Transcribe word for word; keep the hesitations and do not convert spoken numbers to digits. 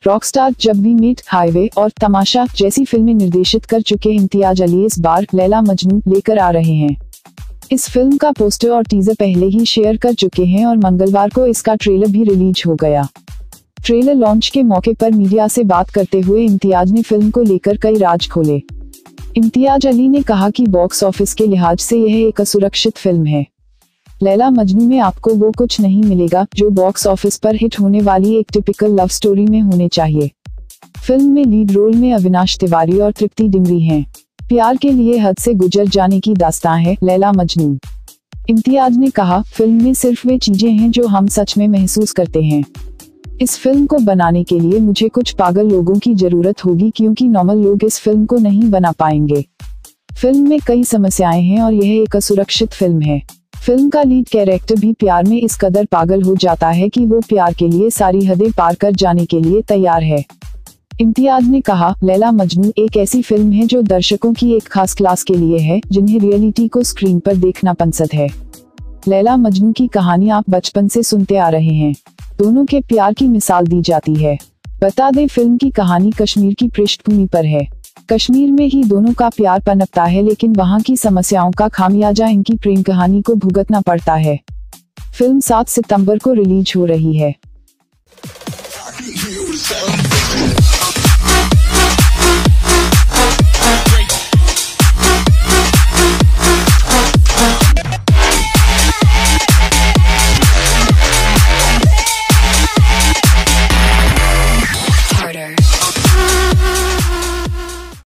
Rockstar, जब we meet, highway और तमाशा जैसी फिल्में निर्देशित कर चुके इम्तियाज अली इस बार लैला मजनू लेकर आ रहे हैं। इस फिल्म का पोस्टर और टीजर पहले ही शेयर कर चुके हैं और मंगलवार को इसका ट्रेलर भी रिलीज हो गया। ट्रेलर लॉन्च के मौके पर मीडिया से बात करते हुए इम्तियाज ने फिल्म को लेकर कई राज खोले। इम्तियाज अली ने कहा कि बॉक्स ऑफिस के लिहाज से यह एक असुरक्षित फिल्म है। लैला मजनू में आपको वो कुछ नहीं मिलेगा जो बॉक्स ऑफिस पर हिट होने वाली एक टिपिकल लव स्टोरी में होने चाहिए। फिल्म में लीड रोल में अविनाश तिवारी और तृप्ति डिमरी हैं। प्यार के लिए हद से गुजर जाने की दास्तां है लैला मजनू। इम्तियाज ने कहा, फिल्म में सिर्फ वे चीजें हैं जो हम सच में महसूस करते हैं। इस फिल्म को बनाने के लिए मुझे कुछ पागल लोगों की जरूरत होगी क्योंकि नॉर्मल लोग इस फिल्म को नहीं बना पाएंगे। फिल्म में कई समस्याएं हैं और यह एक असुरक्षित फिल्म है। फिल्म का लीड कैरेक्टर भी प्यार में इस कदर पागल हो जाता है कि वो प्यार के लिए सारी हदें पार कर जाने के लिए तैयार है। इम्तियाज ने कहा, लैला मजनू एक ऐसी फिल्म है जो दर्शकों की एक खास क्लास के लिए है जिन्हें रियलिटी को स्क्रीन पर देखना पसंद है। लैला मजनू की कहानी आप बचपन से सुनते आ रहे हैं। दोनों के प्यार की मिसाल दी जाती है। बता दें, फिल्म की कहानी कश्मीर की पृष्ठभूमि पर है। कश्मीर में ही दोनों का प्यार पनपता है, लेकिन वहाँ की समस्याओं का खामियाजा इनकी प्रेम कहानी को भुगतना पड़ता है। फिल्म सात सितंबर को रिलीज हो रही है।